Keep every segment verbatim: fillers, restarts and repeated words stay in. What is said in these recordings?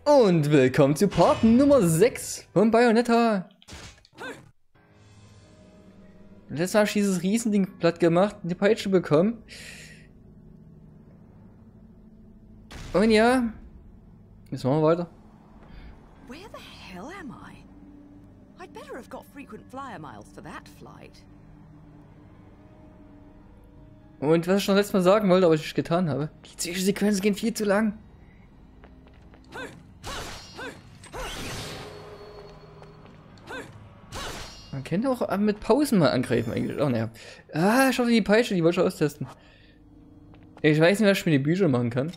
Und willkommen zu Part Nummer sechs von Bayonetta. Letztes Mal habe ich dieses Riesending platt gemacht und die Peitsche bekommen. Und ja, jetzt machen wir weiter. Where the hell am I? I'd better have got frequent flyer miles for that flight. Und was ich schon letztes Mal sagen wollte, aber ich nicht getan habe. Die Zwischensequenzen gehen viel zu lang. Man könnte auch mit Pausen mal angreifen eigentlich. Oh naja. Ah, ich hoffe die Peitsche, die wollte ich austesten. Ich weiß nicht, was ich mit den Büchern machen kann.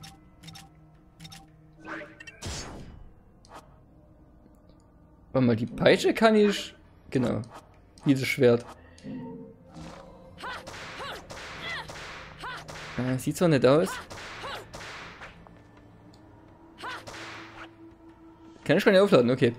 Warte mal, die Peitsche kann ich... Genau. Dieses Schwert. Äh, sieht zwar nicht aus. Kann ich gar nicht aufladen, okay.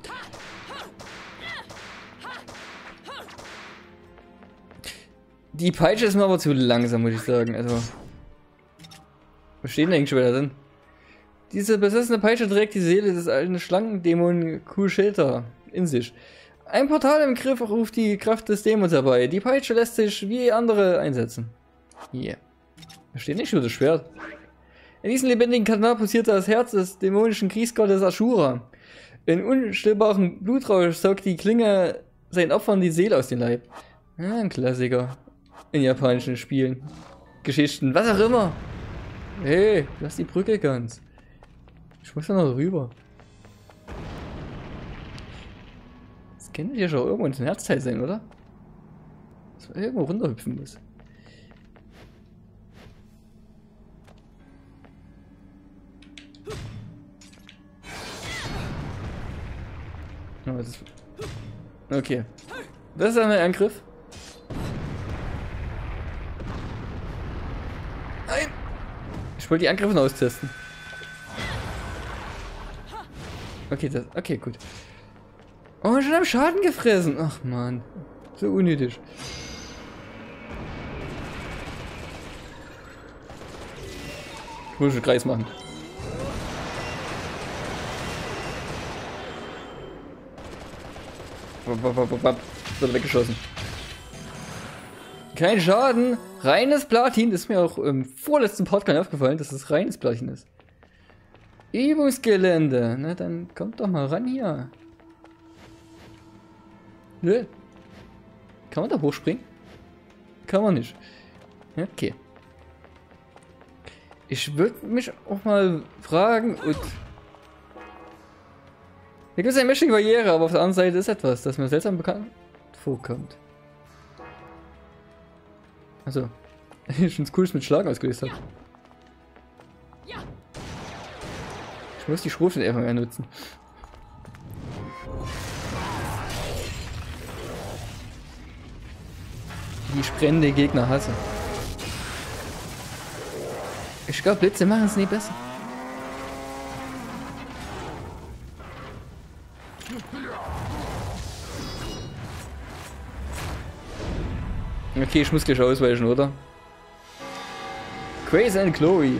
Die Peitsche ist mir aber zu langsam, muss ich sagen. Also. Was steht denn eigentlich schon wieder drin? Diese besessene Peitsche trägt die Seele des alten Schlangendämon Kushilta in sich. Ein Portal im Griff ruft die Kraft des Dämons herbei. Die Peitsche lässt sich wie andere einsetzen. Hier. Yeah. Da steht nicht nur das Schwert. In diesem lebendigen Kanal pulsiert das Herz des dämonischen Kriegsgottes Ashura. In unstillbarem Blutrausch saugt die Klinge seinen Opfern die Seele aus dem Leib. Ja, ein Klassiker. In japanischen Spielen. Geschichten, was auch immer. Hey, lass die Brücke ganz. Ich muss da noch rüber. Das könnte ja schon irgendwo ein Herzteil sein, oder? Dass man irgendwo runterhüpfen muss. Oh, das ist... Okay. Das ist ein Angriff. Nein! Ich wollte die Angriffe noch austesten. Okay, das... Okay, gut. Oh, schon am Schaden gefressen. Ach man. So unnötig. Ich muss einen Kreis machen. Wird weggeschossen. Kein Schaden. Reines Platin. Das ist mir auch im vorletzten Podcast aufgefallen, dass es reines Platin ist. Übungsgelände. Na dann kommt doch mal ran hier. Nö. Kann man da hochspringen? Kann man nicht. Okay. Ich würde mich auch mal fragen und... Hier gibt es eine mächtige Barriere, aber auf der anderen Seite ist etwas, das mir seltsam bekannt vorkommt. Also, ich finde es cool, dass ich mit Schlagen ausgelöst habe. Ich muss die Schrotflinte einfach mehr nutzen. Die ich brennende Gegner hasse. Ich glaube, Blitze machen es nie besser. Okay, ich muss gleich ausweichen, oder? Crazy and Chloe.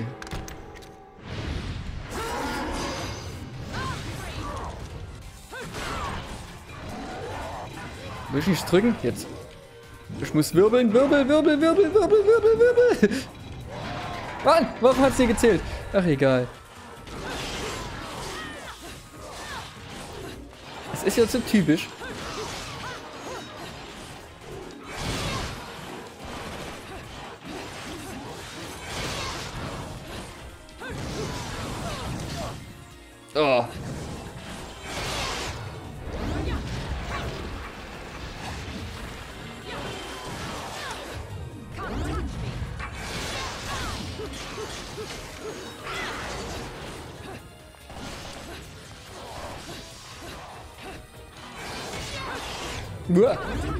Will ich nicht drücken? Jetzt. Ich muss wirbeln, wirbel, wirbel, wirbel, wirbel, wirbel, wirbel. Mann, warum hat sie gezählt? Ach, egal. Es ist ja so typisch. Oh. Uah.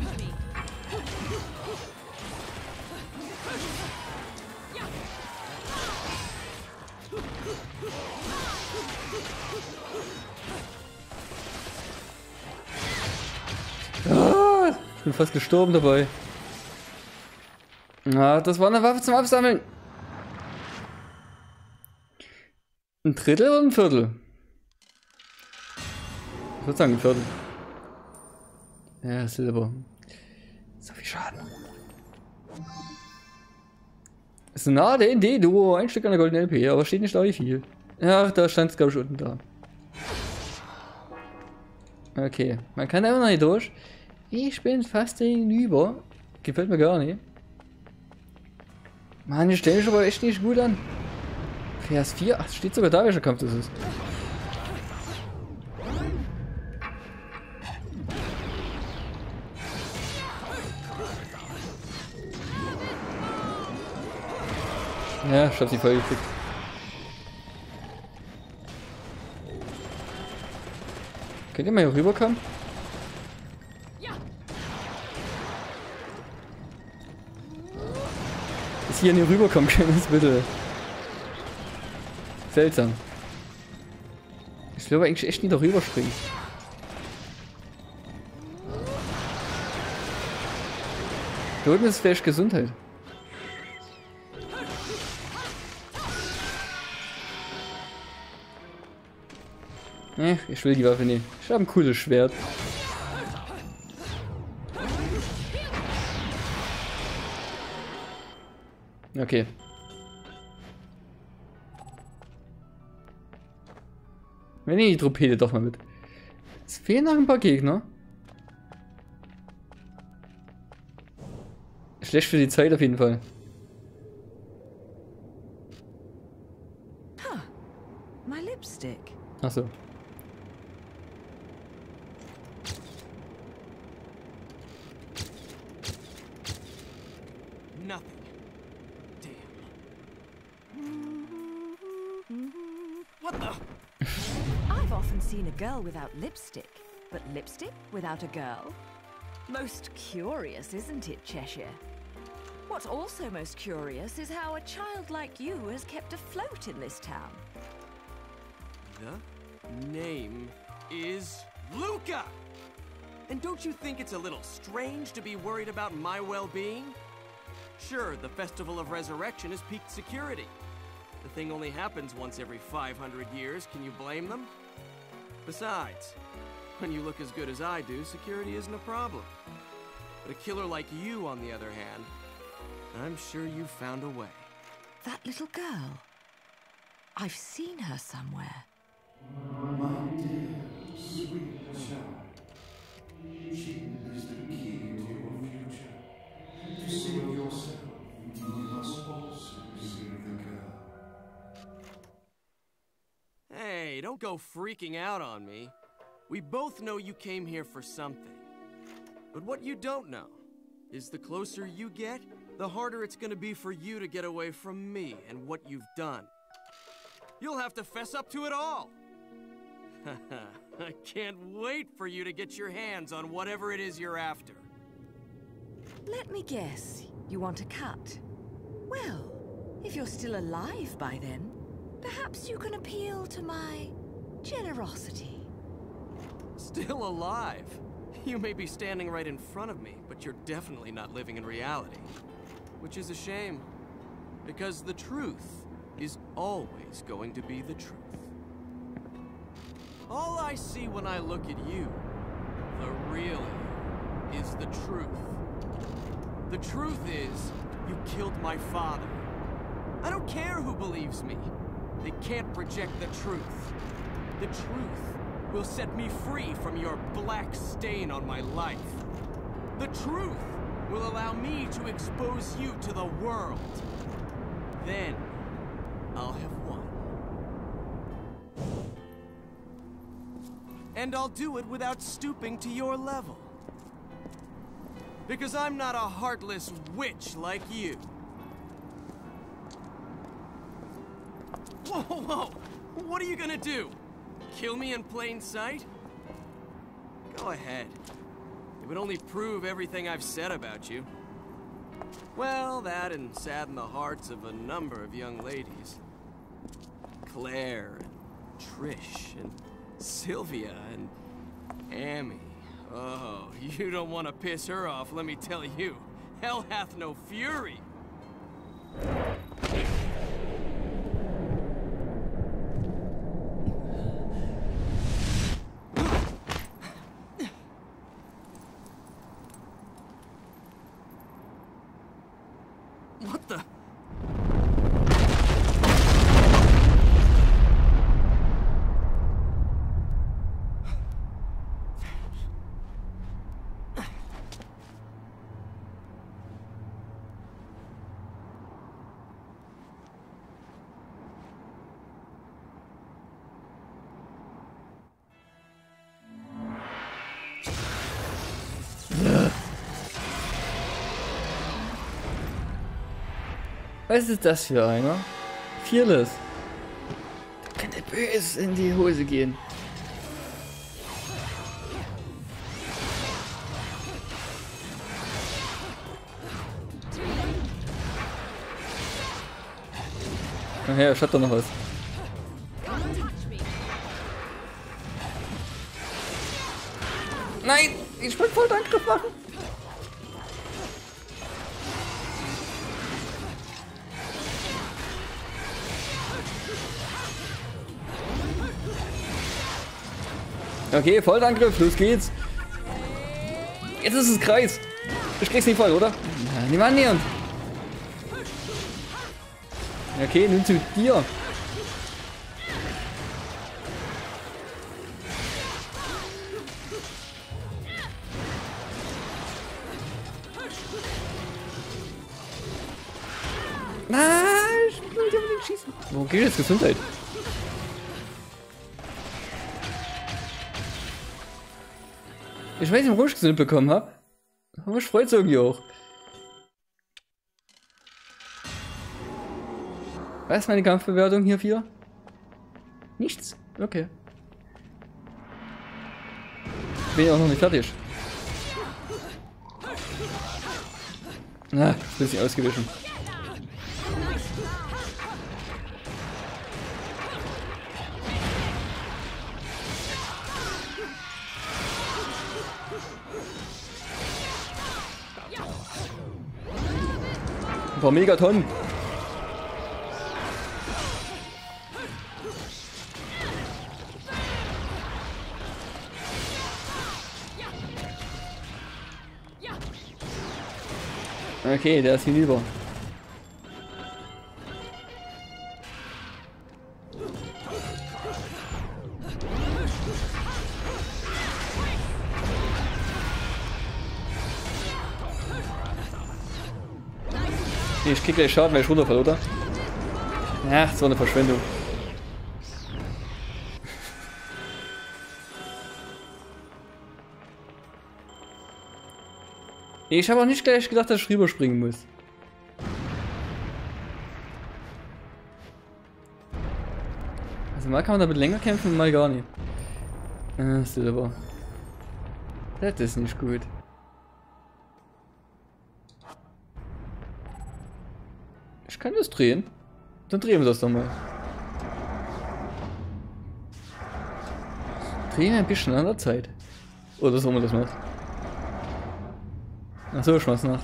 Ah, ich bin fast gestorben dabei. Ah, das war eine Waffe zum Absammeln. Ein Drittel oder ein Viertel? Sozusagen gefördert. Ja, Silber. So viel Schaden. Das ist ein D und D-Duo, ein Stück an der goldenen L P, aber steht nicht da wie viel. Ach, da stand es glaube ich unten da. Okay, man kann einfach noch nicht durch. Ich bin fast hinüber. Gefällt mir gar nicht. Mann, ich stelle mich aber echt nicht gut an. Vers vier, ach, steht sogar da, welcher Kampf das ist. Ja, ich hab sie voll gekriegt. Könnt ihr mal hier rüberkommen? Dass hier nicht rüberkommen können, ist bitte seltsam. Ich will aber eigentlich echt nicht darüber springen. Da unten ist vielleicht Gesundheit. Ne, ich will die Waffe nicht. Ich habe ein cooles Schwert. Okay. Wir nehmen die Trompete doch mal mit. Es fehlen noch ein paar Gegner. Schlecht für die Zeit auf jeden Fall. Huh. My lipstick. Ach so. Nothing. Damn. What the? I've often seen a girl without lipstick, but lipstick without a girl? Most curious, isn't it, Cheshire? What's also most curious is how a child like you has kept afloat in this town. The name is Luca! And don't you think it's a little strange to be worried about my well-being? Sure, the Festival of Resurrection is peaked security. The thing only happens once every five hundred years, can you blame them? Besides, when you look as good as I do, security isn't a problem. But a killer like you, on the other hand, I'm sure you found a way. That little girl. I've seen her somewhere. My dear, sweet child. She is the key to your future. To save yourself, you must also save the girl. Hey, don't go freaking out on me. We both know you came here for something. But what you don't know is the closer you get, the harder it's gonna be for you to get away from me and what you've done. You'll have to fess up to it all. I can't wait for you to get your hands on whatever it is you're after. Let me guess. You want a cut? Well, if you're still alive by then, perhaps you can appeal to my generosity. Still alive? You may be standing right in front of me, but you're definitely not living in reality. Which is a shame, because the truth is always going to be the truth. All I see when I look at you, the real you, is the truth. The truth is, you killed my father. I don't care who believes me. They can't reject the truth. The truth will set me free from your black stain on my life. The truth will allow me to expose you to the world. Then, I'll have won. And I'll do it without stooping to your level. Because I'm not a heartless witch like you. Whoa, whoa! What are you gonna do? Kill me in plain sight? Go ahead. It would only prove everything I've said about you. Well, that and sadden the hearts of a number of young ladies. Claire, and Trish, and Sylvia, and Amy. Oh, you don't want to piss her off, let me tell you. Hell hath no fury. Was ist das für einer? Fearless. Da könnte böse in die Hose gehen. Nachher, schaut doch noch was. Nein! Ich wollte voll Angriff machen! Okay, Vollangriff, los geht's! Jetzt ist es Kreis! Ich krieg's nicht voll, oder? Ja, nimm annähernd! Okay, nun zu dir! Nein, ich will nicht unbedingt schießen. Wo geht jetzt Gesundheit? Ich weiß nicht, warum ich gesund bekommen habe. Aber ich freue es irgendwie auch. Was ist meine Kampfbewertung hierfür? Nichts? Okay. Bin ja auch noch nicht fertig. Na, ist ein bisschen ausgewichen. Ein paar Megatonnen. Okay, der ist hinüber. Ich krieg gleich Schaden, weil ich runterfall, oder? Ja, das war eine Verschwendung. Ich habe auch nicht gleich gedacht, dass ich rüberspringen muss. Also mal kann man damit länger kämpfen, mal gar nicht. Ah, Silber. Das ist nicht gut. Ich kann das drehen. Dann drehen wir das doch mal. Drehen wir ein bisschen an der Zeit. Oder so man das macht. Achso, Schwarznacht.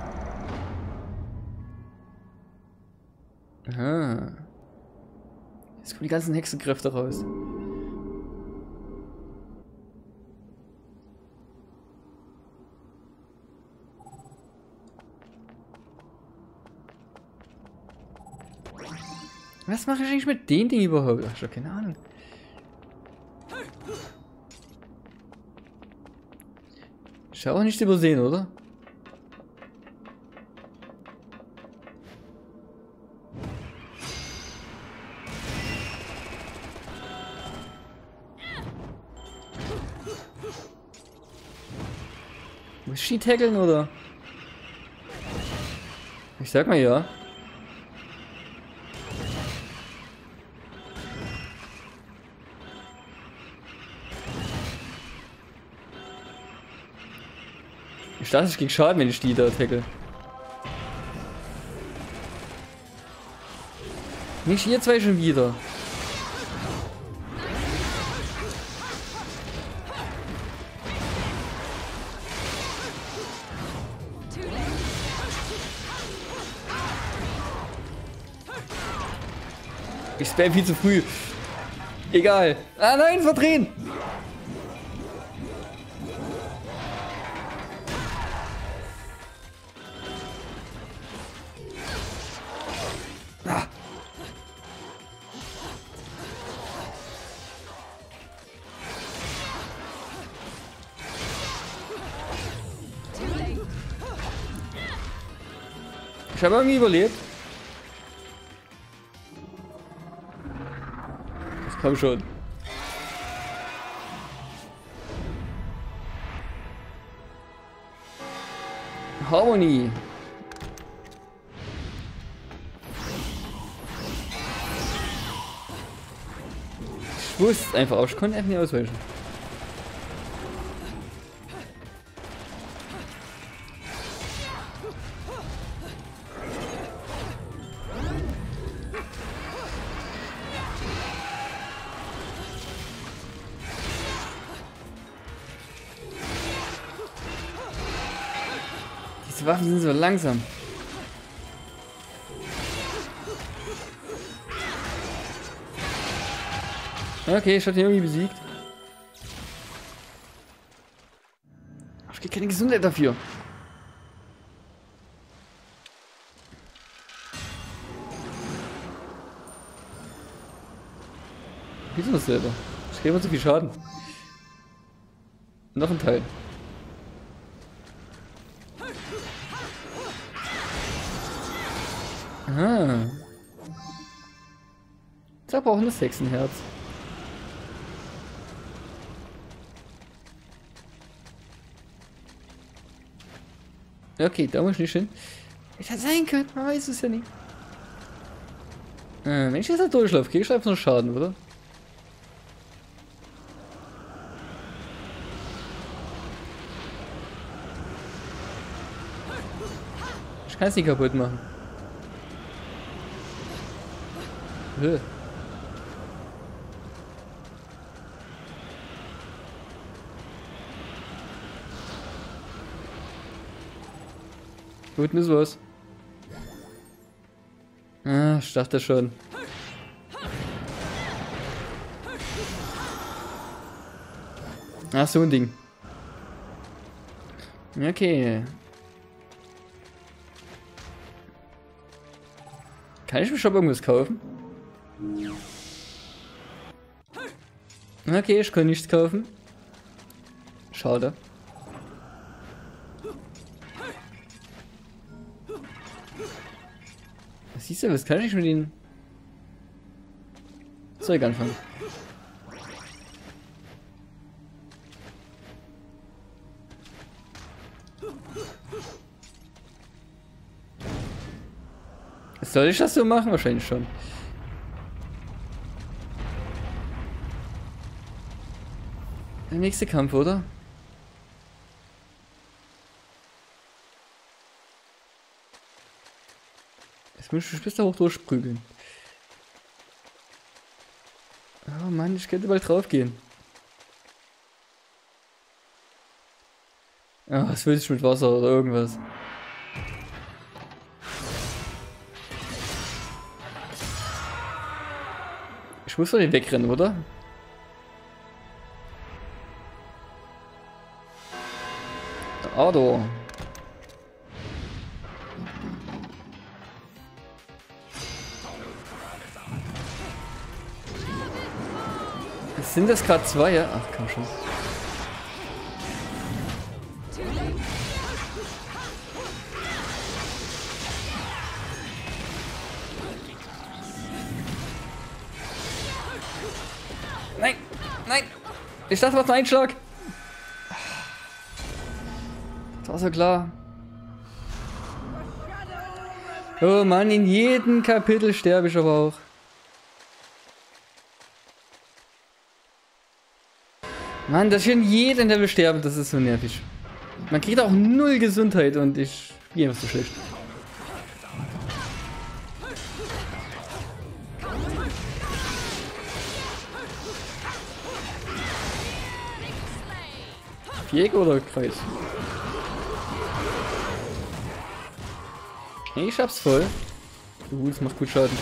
Aha. Jetzt kommen die ganzen Hexenkräfte raus. Was mache ich eigentlich mit dem Ding überhaupt? Ach, ich hab keine Ahnung. Ich habe auch nicht übersehen, oder? Muss ich die taggeln, oder? Ich sag mal ja. Ich dachte, ich krieg Schaden, wenn ich die da tackle. Nicht ihr zwei schon wieder. Ich spam viel zu früh. Egal. Ah nein, verdrehen! Ah. Ich habe irgendwie überlebt. Komm schon. Harmonie. Ich wusste es einfach, aber ich konnte einfach nicht ausweichen. Diese Waffen sind so langsam. Okay, ich hab den irgendwie besiegt. Ich krieg keine Gesundheit dafür. Wieso das selber? Ich krieg immer zu viel Schaden. Noch ein Teil. Aha. Da braucht ein Hexenherz. Okay, da muss ich nicht hin. Hätte sein können, man weiß es ja nicht. Äh, wenn ich jetzt da durchlaufe, krieg ich einfach nur Schaden, oder? Ich kann es nicht kaputt machen. Höh. Gut, ist was. Ah, ich dachte schon. Ach, so ein Ding. Okay. Kann ich mir schon irgendwas kaufen? Okay, ich kann nichts kaufen. Schade. Was siehst du, was kann ich mit ihnen Zeug anfangen? Soll ich das so machen? Wahrscheinlich schon. Der nächste Kampf, oder? Jetzt muss ich bis da hoch durchprügeln. Oh Mann, ich könnte bald drauf gehen. Ah, oh, was will ich mit Wasser oder irgendwas? Ich muss doch nicht wegrennen, oder? Ado. Sind das gerade zwei, ja? Ach, komm schon. Nein, nein. Ich dachte, was ein Einschlag. Das war so klar. Oh Mann, in jedem Kapitel sterbe ich aber auch. Mann, dass ich in jedem Level sterbe, das ist so nervig. Man kriegt auch null Gesundheit und ich spiele einfach so schlecht. Viereck oder Kreis? Ich hab's voll. Uh, das macht gut Schaden.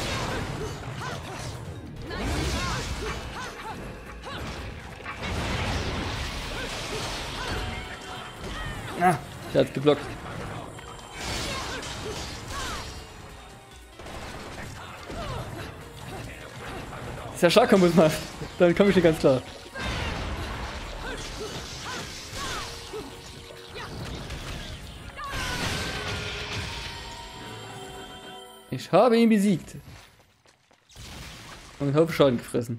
Ah, der hat geblockt. Das ist ja Schlagkombo macht. Dann komme ich nicht ganz klar. Ich habe ihn besiegt. Und habe Schaden gefressen.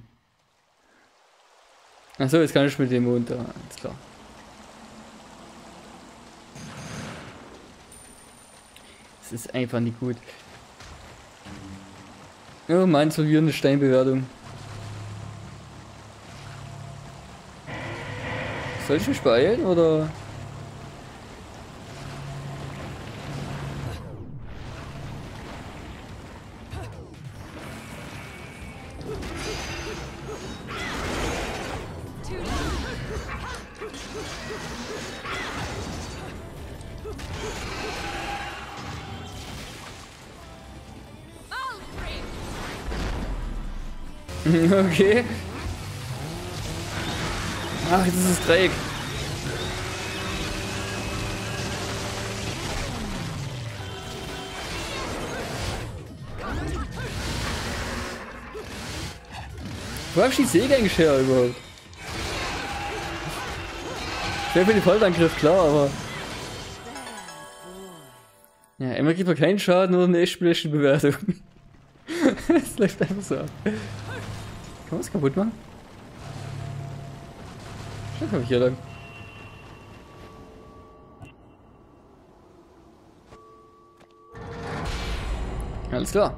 Achso, jetzt kann ich mit dem runter. Alles klar. Das ist einfach nicht gut. Oh Mann, so wie eine Steinbewertung. Soll ich mich beeilen oder? Okay. Ach, jetzt ist es Dreieck. Wo hab ich die Säge eigentlich her überhaupt? Ich wäre für den Vollangriff klar, aber... Ja, immer gibt man keinen Schaden oder eine echt schlechte Bewertung. Es läuft einfach so ab. Kann man was kaputt machen? Schon komme ich hier lang. Alles klar.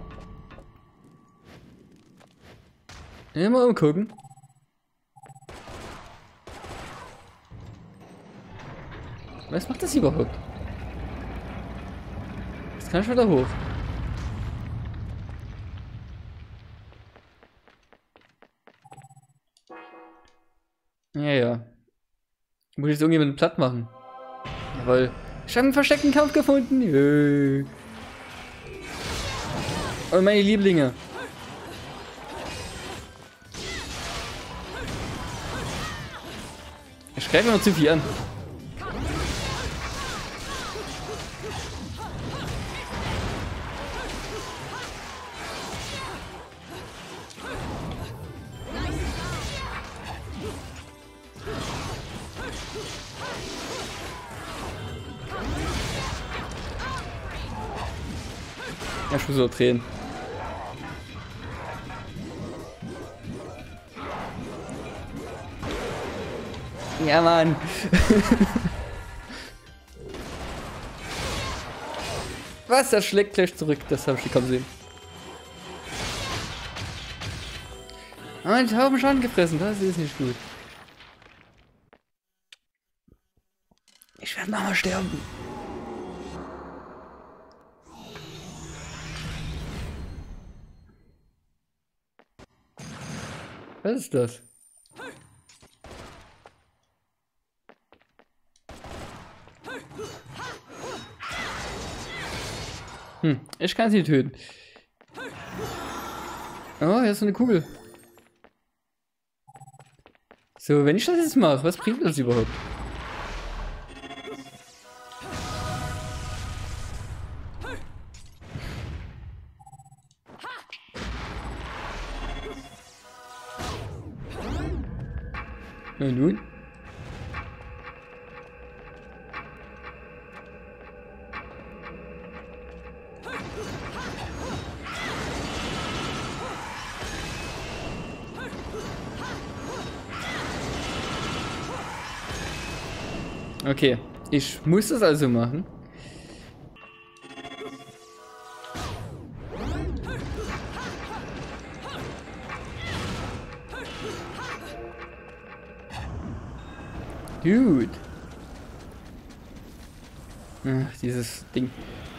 Immer umgucken. Was macht das überhaupt? Jetzt kann ich wieder hoch. Ja, ja. Muss ich jetzt irgendjemanden platt machen? Jawohl. Ich habe einen versteckten Kampf gefunden. Jö. Und meine Lieblinge. Ich greife immer zu viel an. Ja, ich muss so drehen. Ja, Mann. Was? Das schlägt gleich zurück. Das habe ich nicht kaum sehen. Ah, ich habe Schaden gefressen. Das ist nicht gut. Ich werde nochmal sterben. Was ist das? Hm, ich kann sie töten. Oh, hier ist so eine Kugel. So, wenn ich das jetzt mache, was bringt das überhaupt? Na nun? Okay, ich muss das also machen. Gut. Ach, dieses Ding.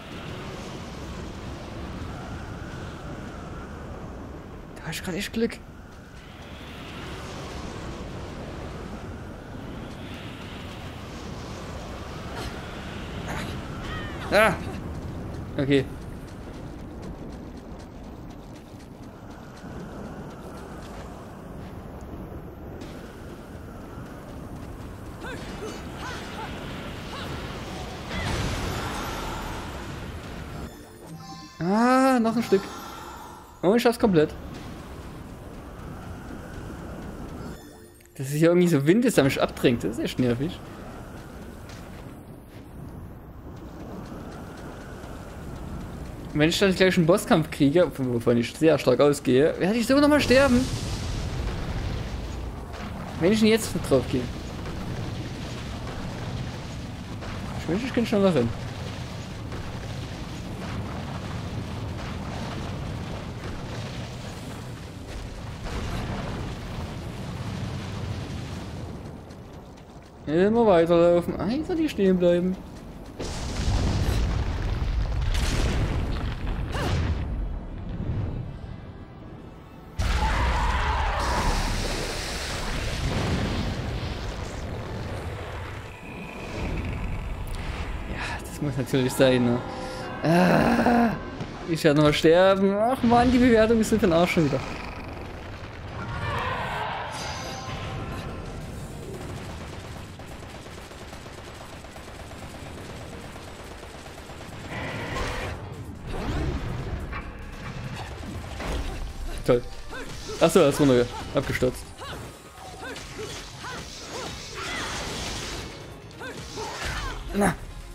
Da habe ich gerade echt Glück. Ah! Okay. Ah, noch ein Stück. Oh, ich schaff's komplett. Dass es hier irgendwie so Wind ist, der mich abdrängt. Das ist echt nervig. Wenn ich dann gleich einen Bosskampf kriege, wovon ich sehr stark ausgehe, werde ich so nochmal sterben. Wenn ich ihn jetzt drauf gehe. Ich wünsche, ich könnte schon noch rennen. Immer weiterlaufen. Einfach nicht stehen bleiben. Das muss natürlich sein, ne? Ah, ich werde noch sterben. Ach man, die Bewertung ist für den Arsch schon wieder. Toll. Achso, das ist runter abgestürzt. Na.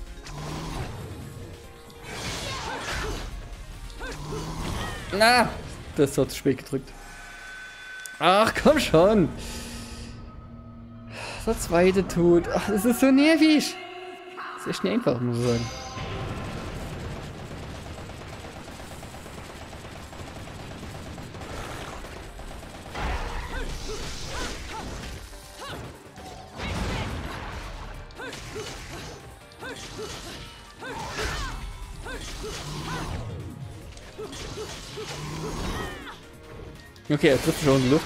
Na, das hat zu spät gedrückt. Ach, komm schon. Der zweite Tod. Ach, das ist so nervig. Das ist echt nicht einfach, muss ich sagen. Okay, er trifft schon in die Luft.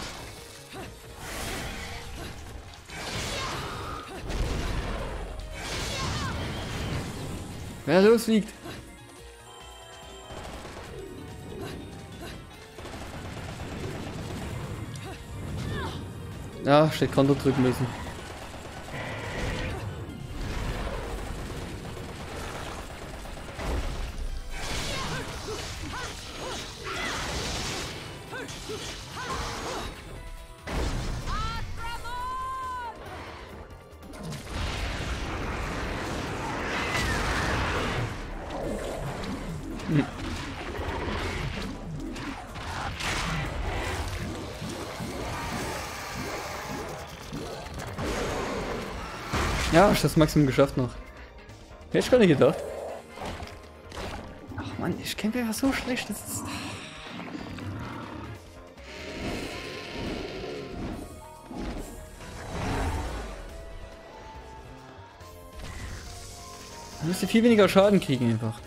Wer losfliegt? Ja, steht Konto drücken müssen. Hm. Ja, ich das Maximum geschafft noch. Hätte ich gar nicht gedacht. Ach man, ich kämpfe einfach so schlecht. Das ist... Man müsste viel weniger Schaden kriegen einfach.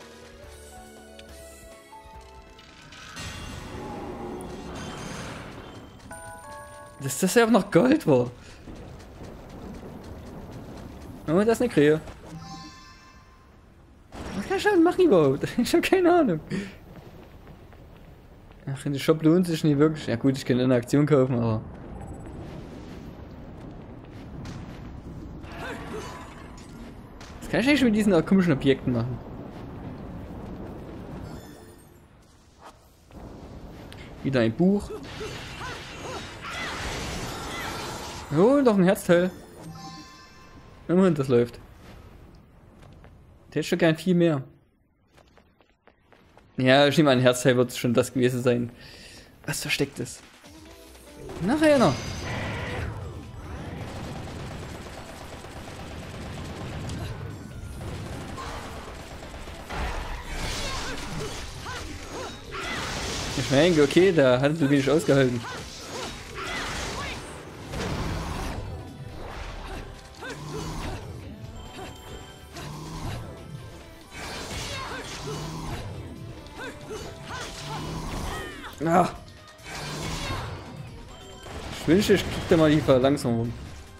Dass das ja auch noch Gold war. Oh, das ist eine Krähe. Was kann ich damit machen überhaupt? Ich habe keine Ahnung. Ach, in der Shop lohnt sich nicht wirklich. Ja gut, ich kann eine Aktion kaufen, aber... Was kann ich eigentlich mit diesen komischen Objekten machen? Wieder ein Buch. Oh, doch ein Herzteil. Immerhin, das läuft. Der hätte schon gern viel mehr. Ja, ich nehme an, ein Herzteil wird schon das gewesen sein, was versteckt ist. Nachher noch. Ich meine, okay, da hat es wenig ausgehalten. Ah. Ich wünsche, ich krieg da mal die langsam rum.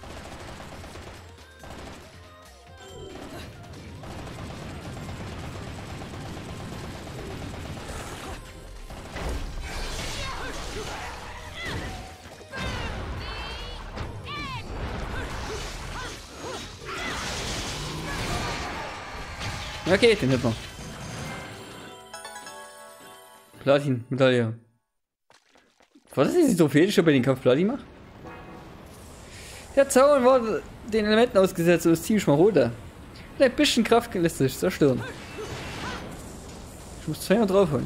Okay, den hätten wir. Platin, Medaille. Was ist diese Trophäe, die ich bei den Kampf Platin mache? Der Zaun wurde den Elementen ausgesetzt, so ist ziemlich marode. Mit ein bisschen Kraft lässt sich zerstören. Ich muss zweimal draufholen.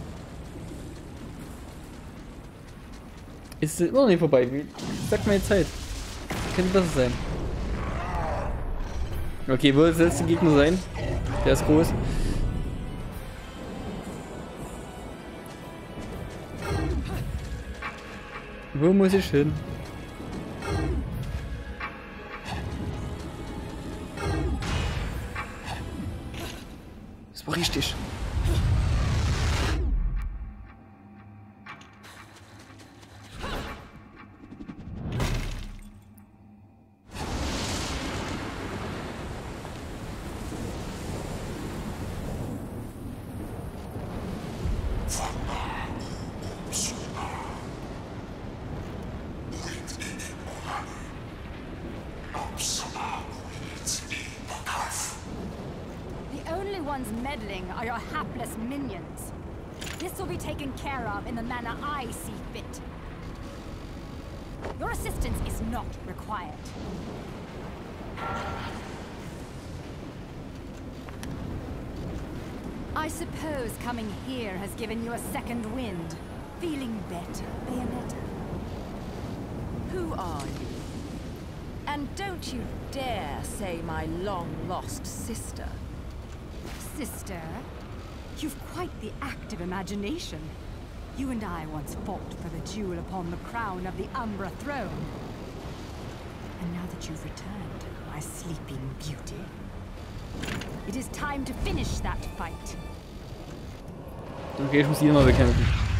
Ist immer noch nicht vorbei. Wie sagt meine Zeit? Könnte besser sein. Okay, wo soll es der Gegner sein? Der ist groß. Wo muss ich hin? Das war richtig. ones meddling are your hapless minions. This will be taken care of in the manner I see fit. Your assistance is not required. I suppose coming here has given you a second wind. Feeling better, Bayonetta? Who are you? And don't you dare say my long-lost sister. Sister? You've quite the active imagination. You and I once fought for the jewel upon the crown of the Umbra throne. And now that you've returned, my sleeping beauty, it is time to finish that fight. Okay, ich muss die mal bekämpfen.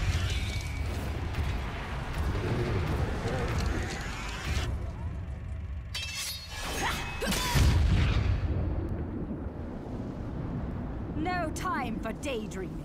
No time for daydreaming.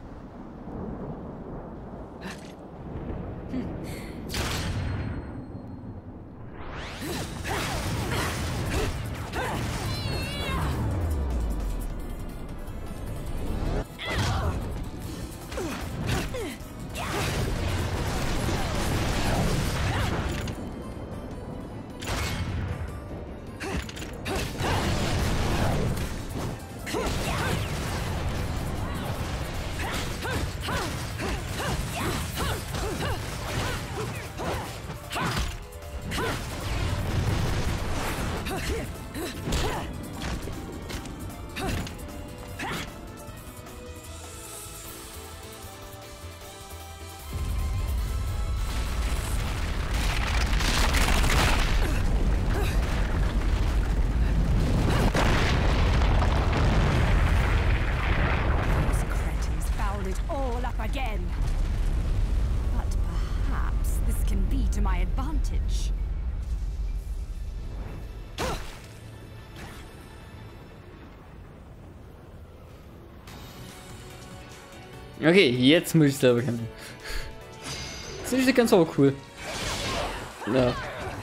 Okay, jetzt muss ich selber kämpfen. Das ist ganz auch cool. Ja.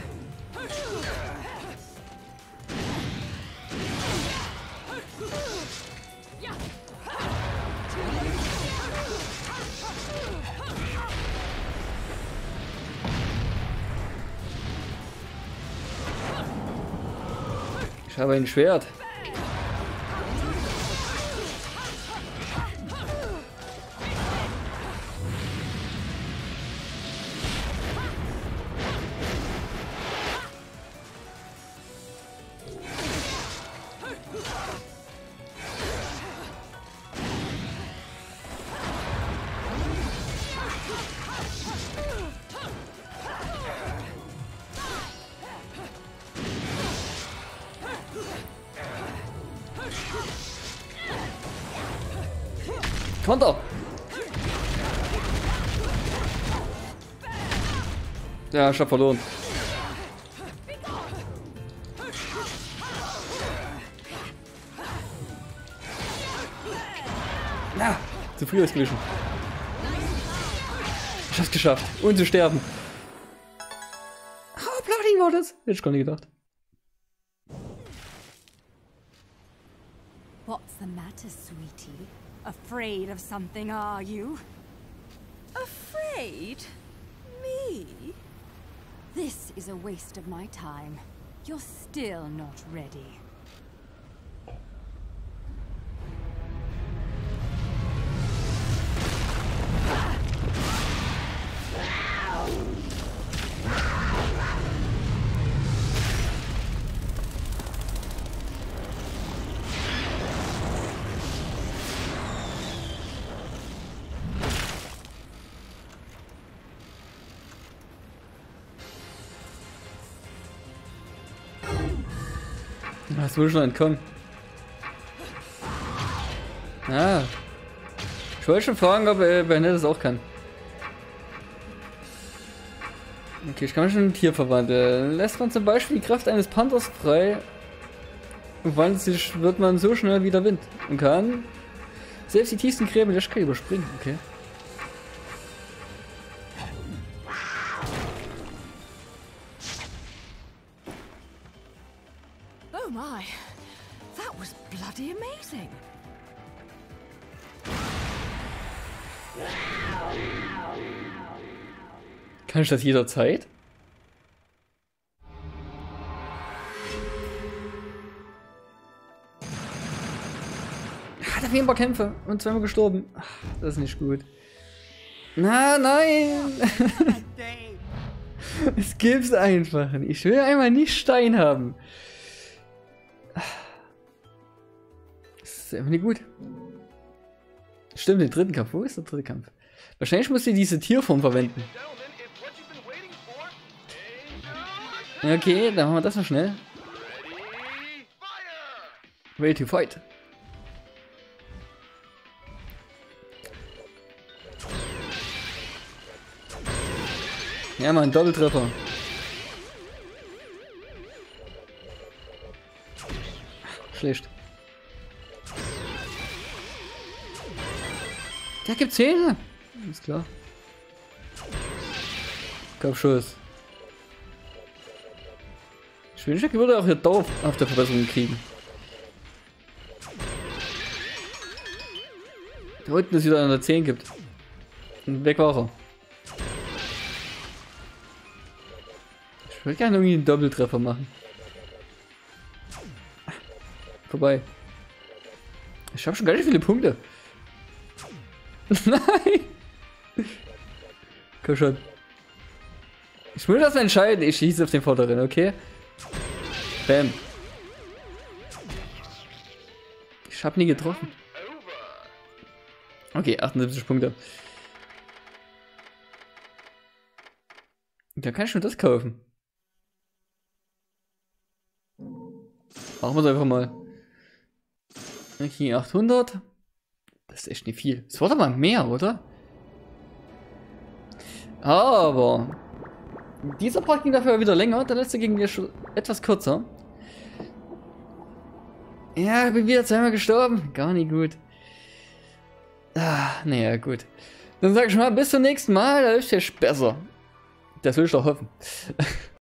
Ich habe ein Schwert. Konter! Ja, ich hab verloren. Ja, zu früh ausgewichen. Ich hab's geschafft. Und zu sterben. Ah, Platin war das. Hätte ich gar nicht gedacht. What's the matter, sweetie? Afraid of something, are you? Afraid? Me? This is a waste of my time. You're still not ready. Das wurde schon entkommen. Ah. Ich wollte schon fragen, ob äh, Bayonetta das auch kann. Okay, ich kann mich schon in ein Tier verwandeln. Lässt man zum Beispiel die Kraft eines Panthers frei, wandelt sich, wird man so schnell wie der Wind und kann selbst die tiefsten Gräben der Strecke überspringen. Okay. Oh my, that was bloody amazing. Kann ich das jederzeit? Hat auf jeden Fall Kämpfe und zweimal gestorben. Ach, das ist nicht gut. Na, nein! Es gibt's einfach nicht. Ich will einmal nicht Stein haben. Das ist einfach nicht gut. Stimmt, den dritten Kampf. Wo ist der dritte Kampf? Wahrscheinlich muss sie diese Tierform verwenden. Okay, dann machen wir das mal schnell. Ready to fight. Ja, Mann, Doppeltreffer. Schlecht. Der gibt Zähne. Ist klar. Kopfschuss. Ich wünschte, ich würde auch hier Dorf auf der Verbesserung kriegen. Da unten ist wieder eine zehn gibt. Und weg war er. Ich würde gerne irgendwie einen Doppeltreffer machen. Vorbei. Ich habe schon gar nicht viele Punkte. Nein! Komm schon. Ich muss das mal entscheiden. Ich schieße auf den Vorderen, okay? Bam. Ich hab nie getroffen. Okay, achtundsiebzig Punkte. Da kann ich schon das kaufen. Machen wir es einfach mal. Okay, achthundert. Das ist echt nicht viel. Es war doch mal mehr, oder? Aber dieser Part ging dafür wieder länger. Der letzte ging mir schon etwas kürzer. Ja, ich bin wieder zweimal gestorben. Gar nicht gut. Ah, naja, gut. Dann sag ich mal, bis zum nächsten Mal. Da ist es besser. Das will ich doch hoffen.